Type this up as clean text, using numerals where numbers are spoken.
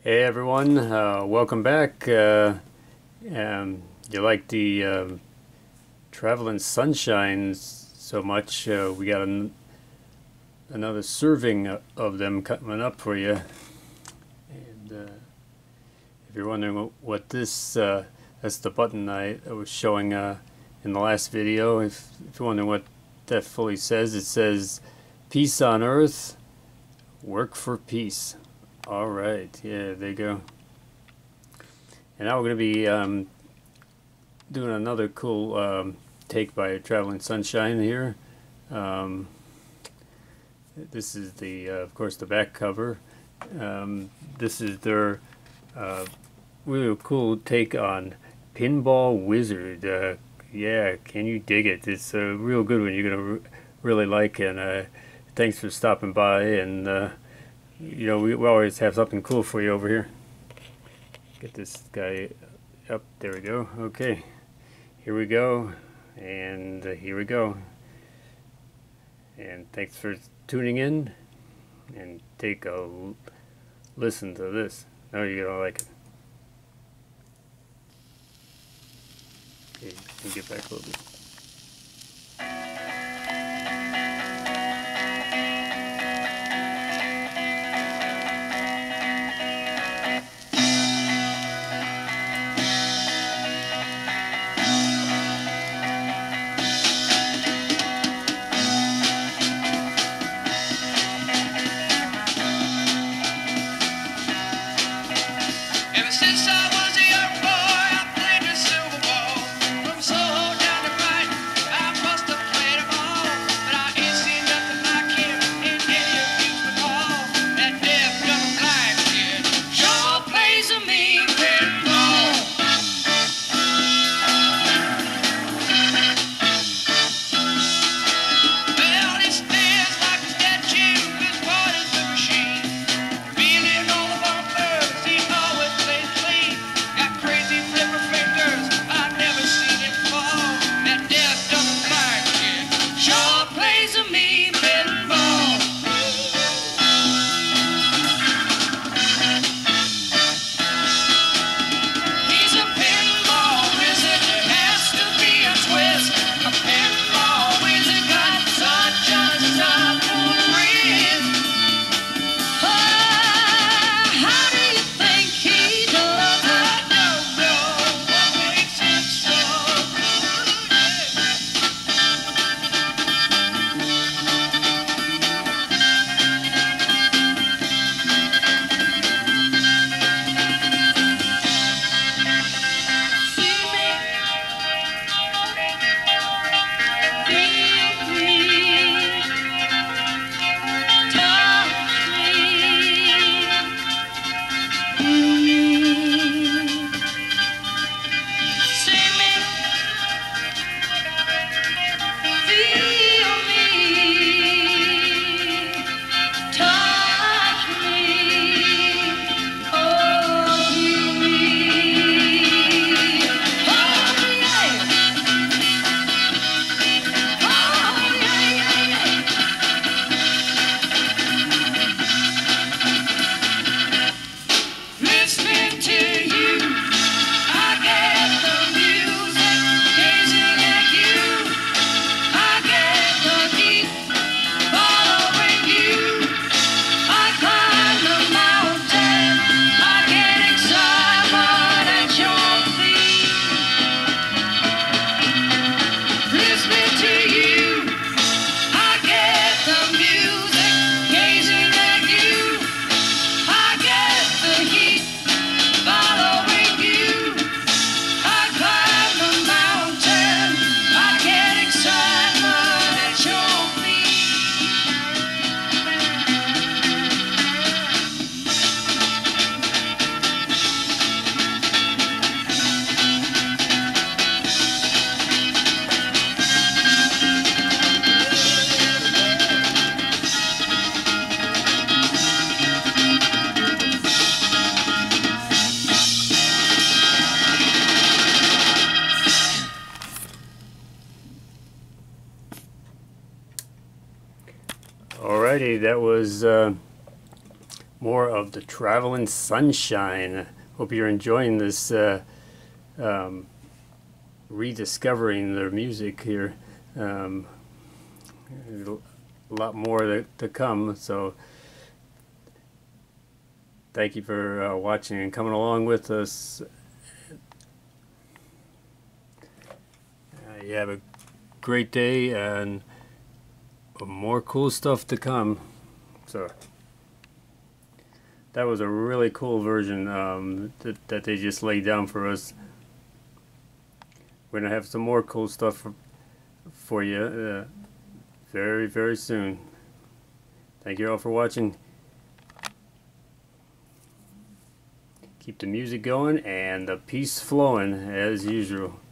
Hey everyone, welcome back. You like the Traveling Sunshines so much? We got another serving of them coming up for you. And if you're wondering what this, that's the button I was showing in the last video. If you're wondering what that fully says, it says, "Peace on Earth, work for peace." All right, yeah, there you go. And now we're going to be doing another cool take by Traveling Sunshine here. Um, this is the, of course, the back cover. This is their really cool take on Pinball Wizard. Yeah, can you dig it? It's a real good one. You're going to really like, and thanks for stopping by. And we always have something cool for you over here. Get this guy up. There we go. Okay, here we go, and here we go. And thanks for tuning in, and take a listen to this. Oh, you're gonna like it. Okay, let me get back a little bit. Alrighty, that was more of the Traveling Sunshine. Hope you're enjoying this rediscovering their music here. A lot more to come, so thank you for watching and coming along with us. You have a great day and more cool stuff to come. So that was a really cool version that they just laid down for us. We're gonna have some more cool stuff for you very, very soon. Thank you all for watching. Keep the music going and the peace flowing as usual.